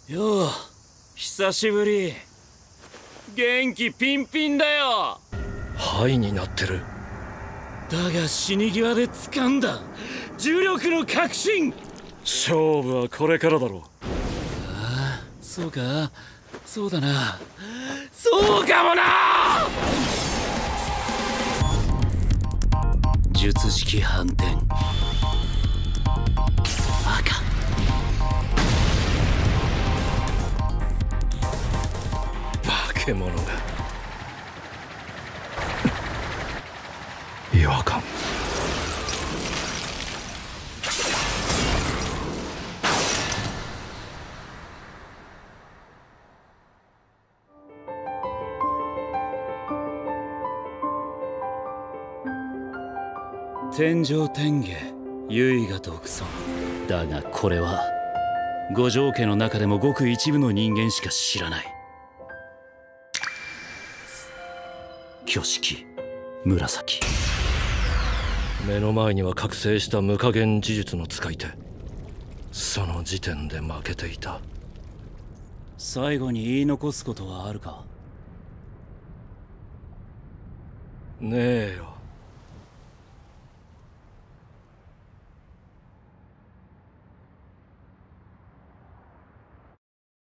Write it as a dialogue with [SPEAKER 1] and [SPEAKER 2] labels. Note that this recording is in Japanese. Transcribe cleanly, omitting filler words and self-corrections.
[SPEAKER 1] よう、久しぶり。元気ピンピンだよ。
[SPEAKER 2] 灰になってる。
[SPEAKER 1] だが死に際で掴んだ重力の確信。
[SPEAKER 2] 勝負はこれからだろう。
[SPEAKER 1] ああ、そうか、そうだな、そうかもな。術式反転。赤。
[SPEAKER 2] 化け物が。違和感。
[SPEAKER 1] 天上天下、唯我独尊。だがこれは五条家の中でもごく一部の人間しか知らない。挙式紫。
[SPEAKER 2] 目の前には覚醒した無加減呪術の使い手。その時点で負けていた。
[SPEAKER 1] 最後に言い残すことはあるか？
[SPEAKER 2] ねえよ。